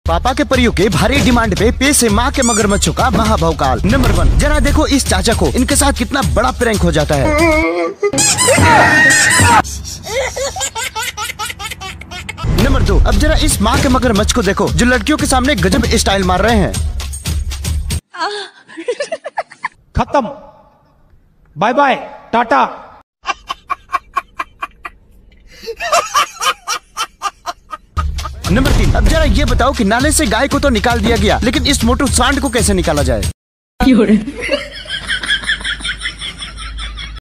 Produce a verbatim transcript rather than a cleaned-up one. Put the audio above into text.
पापा के परियों के भारी डिमांड पे पे से माँ के मगरमच्छों का महाभवकाल। नंबर वन, जरा देखो इस चाचा को, इनके साथ कितना बड़ा प्रैंक हो जाता है। नंबर दो, अब जरा इस माँ के मगरमच्छ को देखो जो लड़कियों के सामने गजब स्टाइल मार रहे हैं। खत्म, बाय बाय, टाटा। नंबर तीन, अब जरा ये बताओ कि नाले से गाय को तो निकाल दिया गया, लेकिन इस मोटू सांड को कैसे निकाला जाए।